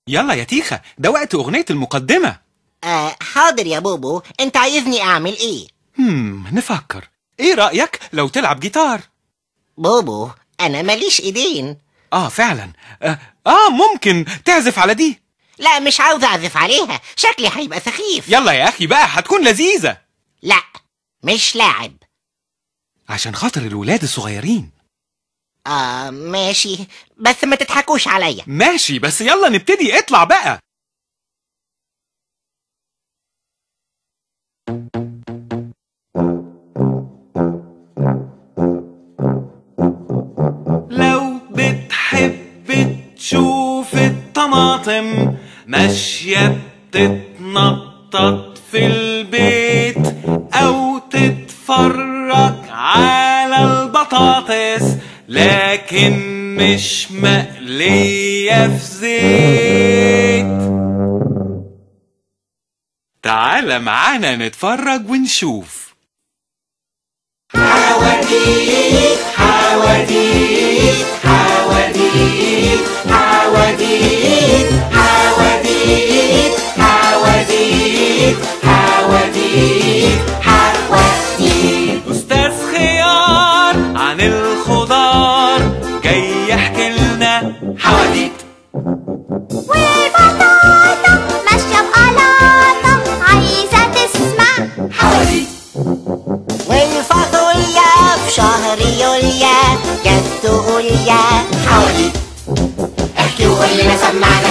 يلا يا تيخة، ده وقت أغنية المقدمة. حاضر يا بوبو، انت عايزني اعمل ايه؟ نفكر. ايه رأيك لو تلعب جيتار؟ بوبو، انا ماليش ايدين. فعلا. ممكن تعزف على دي. لا، مش عاوز اعزف عليها، شكلي هيبقى سخيف. يلا يا أخي بقى، هتكون لذيذة. لا، مش لاعب. عشان خاطر الولاد الصغيرين. ماشي، بس ما تضحكوش عليا. ماشي، بس يلا نبتدي، اطلع بقى. لو بتحب تشوف الطماطم ماشية بتتنطط في البيت، أو تتفرج على البطاطس لكن مش مقلية في زيت، تعال معانا نتفرج ونشوف. حواديت حواديت حواديت حواديت حواديت حواديت حواديت حواديت. أستاذ خيار عن الخضار جاي يحكي لنا حواديت. والبطاطا ماشية بقلاطة عايزة تسمع حواديت. والفاصوليا في شهر يوليا جت تقول يا حواديت. احكي وقول لنا سمعنا